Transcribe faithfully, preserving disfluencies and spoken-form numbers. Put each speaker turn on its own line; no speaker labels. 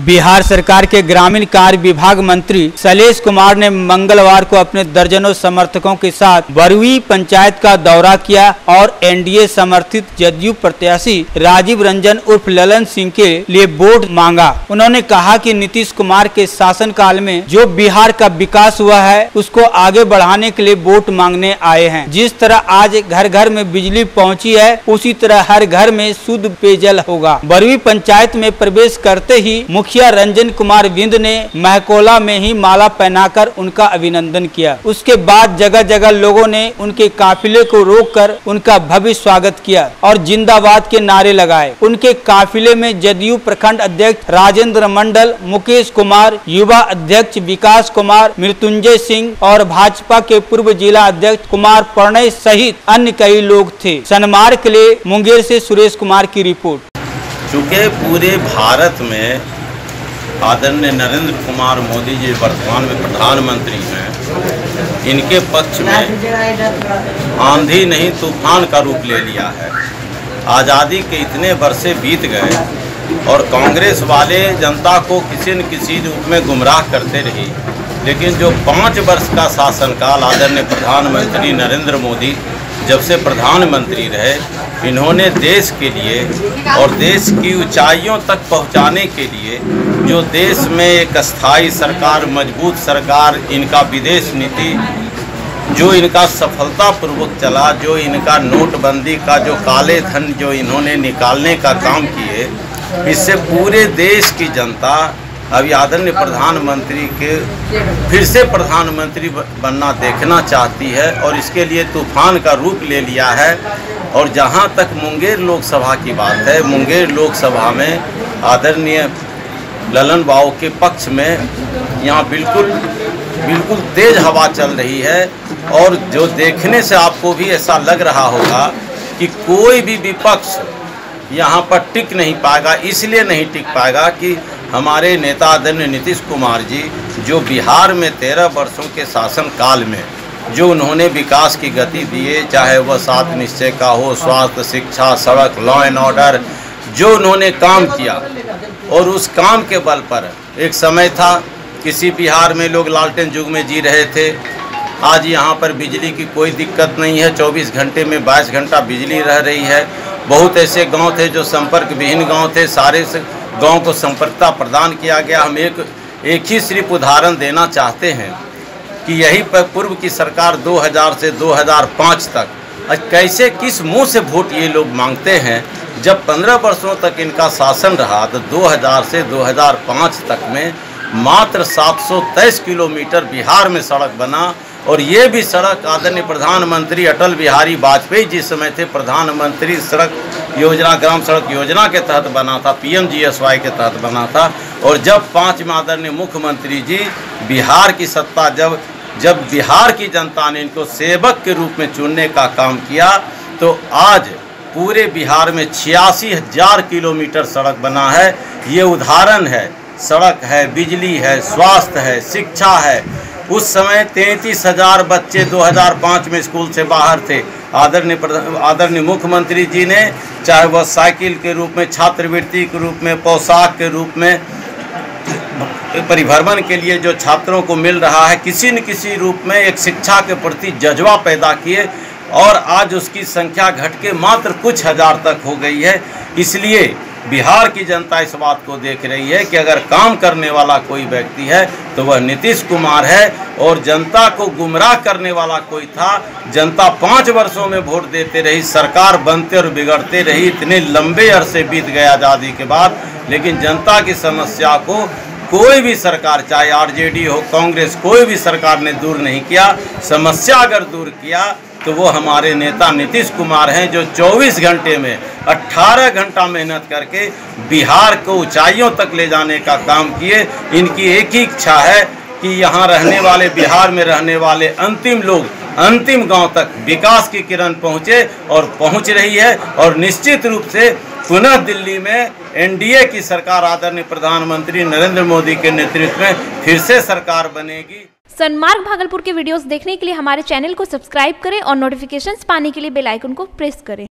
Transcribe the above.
बिहार सरकार के ग्रामीण कार्य विभाग मंत्री शैलेश कुमार ने मंगलवार को अपने दर्जनों समर्थकों के साथ बरुई पंचायत का दौरा किया और एनडीए समर्थित जदयू प्रत्याशी राजीव रंजन उर्फ ललन सिंह के लिए वोट मांगा। उन्होंने कहा कि नीतीश कुमार के शासनकाल में जो बिहार का विकास हुआ है उसको आगे बढ़ाने के लिए वोट मांगने आए हैं। जिस तरह आज घर घर में बिजली पहुंची है उसी तरह हर घर में शुद्ध पेयजल होगा। बरुई पंचायत में प्रवेश करते ही मुखिया रंजन कुमार बिंद ने महकोला में ही माला पहनाकर उनका अभिनंदन किया। उसके बाद जगह जगह लोगों ने उनके काफिले को रोककर उनका भव्य स्वागत किया और जिंदाबाद के नारे लगाए। उनके काफिले में जदयू प्रखंड अध्यक्ष राजेंद्र मंडल, मुकेश कुमार, युवा अध्यक्ष विकास कुमार, मृत्युंजय सिंह और भाजपा के पूर्व जिला अध्यक्ष कुमार प्रणय सहित अन्य कई लोग थे। सनमार्ग के लिए मुंगेर से सुरेश कुमार की रिपोर्ट।
चूँकि पूरे भारत में आदरणीय नरेंद्र कुमार मोदी जी वर्तमान में प्रधानमंत्री हैं, इनके पक्ष में आंधी नहीं तूफान का रूप ले लिया है। आज़ादी के इतने वर्षे बीत गए और कांग्रेस वाले जनता को किसी न किसी रूप में गुमराह करते रही, लेकिन जो पाँच वर्ष का शासनकाल आदरणीय प्रधानमंत्री नरेंद्र मोदी जब से प्रधानमंत्री रहे, इन्होंने देश के लिए और देश की ऊंचाइयों तक पहुंचाने के लिए जो देश में एक स्थायी सरकार, मजबूत सरकार, इनका विदेश नीति जो इनका सफलतापूर्वक चला, जो इनका नोटबंदी का जो काले धन जो इन्होंने निकालने का काम किए, इससे पूरे देश की जनता अभी आदरणीय प्रधानमंत्री के फिर से प्रधानमंत्री बनना देखना चाहती है और इसके लिए तूफान का रूप ले लिया है। और जहां तक मुंगेर लोकसभा की बात है, मुंगेर लोकसभा में आदरणीय ललन बाबू के पक्ष में यहाँ बिल्कुल बिल्कुल तेज हवा चल रही है और जो देखने से आपको भी ऐसा लग रहा होगा कि कोई भी विपक्ष यहाँ पर टिक नहीं पाएगा। इसलिए नहीं टिक पाएगा कि हमारे नेता आदरणीय नीतीश कुमार जी जो बिहार में तेरह वर्षों के शासन काल में जो उन्होंने विकास की गति दिए, चाहे वह सात निश्चय का हो, स्वास्थ्य, शिक्षा, सड़क, लॉ एंड ऑर्डर, जो उन्होंने काम किया और उस काम के बल पर एक समय था किसी बिहार में लोग लालटेन युग में जी रहे थे। आज यहाँ पर बिजली की कोई दिक्कत नहीं है, चौबीस घंटे में बाईस घंटा बिजली रह रही है। बहुत ऐसे गांव थे जो संपर्क विहीन गांव थे, सारे गांव को संपर्कता प्रदान किया गया। हम एक एक ही सिर्फ उदाहरण देना चाहते हैं कि यही पर पूर्व की सरकार दो हज़ार से दो हज़ार पाँच तक कैसे किस मुंह से वोट ये लोग मांगते हैं। जब पंद्रह वर्षों तक इनका शासन रहा तो दो हज़ार से दो हज़ार पाँच तक में मात्र सात सौ तेईस किलोमीटर बिहार में सड़क बना और ये भी सड़क आदरणीय प्रधानमंत्री अटल बिहारी वाजपेयी जिस समय थे प्रधानमंत्री सड़क योजना, ग्राम सड़क योजना के तहत बना था, P M G S Y के तहत बना था। और जब पाँच में आदरणीय मुख्यमंत्री जी बिहार की सत्ता जब जब बिहार की जनता ने इनको सेवक के रूप में चुनने का काम किया तो आज पूरे बिहार में छियासी हजार किलोमीटर सड़क बना है। ये उदाहरण है, सड़क है, बिजली है, स्वास्थ्य है, शिक्षा है। उस समय तैंतीस हजार बच्चे दो हज़ार पाँच में स्कूल से बाहर थे। आदरणीय आदरणीय मुख्यमंत्री जी ने चाहे वह साइकिल के रूप में, छात्रवृत्ति के रूप में, पोशाक के रूप में, परिभ्रमण के लिए जो छात्रों को मिल रहा है, किसी न किसी रूप में एक शिक्षा के प्रति जज्बा पैदा किए और आज उसकी संख्या घट के मात्र कुछ हजार तक हो गई है। इसलिए बिहार की जनता इस बात को देख रही है कि अगर काम करने वाला कोई व्यक्ति है तो वह नीतीश कुमार है और जनता को गुमराह करने वाला कोई था। जनता पाँच वर्षों में वोट देते रही, सरकार बनते और बिगड़ते रही, इतने लंबे अरसे बीत गए आज़ादी के बाद, लेकिन जनता की समस्या को कोई भी सरकार, चाहे आर जे डी हो, कांग्रेस, कोई भी सरकार ने दूर नहीं किया। समस्या अगर दूर किया तो वो हमारे नेता नीतीश कुमार हैं जो चौबीस घंटे में अठारह घंटा मेहनत करके बिहार को ऊंचाइयों तक ले जाने का काम किए। इनकी एक ही इच्छा है कि यहाँ रहने वाले, बिहार में रहने वाले अंतिम लोग अंतिम गांव तक विकास की किरण पहुँचे और पहुँच रही है और निश्चित रूप से पुनः दिल्ली में एन डी ए की सरकार आदरणीय प्रधानमंत्री नरेंद्र मोदी के नेतृत्व में फिर से सरकार बनेगी।
सनमार्ग भागलपुर के वीडियोस देखने के लिए हमारे चैनल को सब्सक्राइब करें और नोटिफिकेशंस पाने के लिए बेल आइकन को प्रेस करें।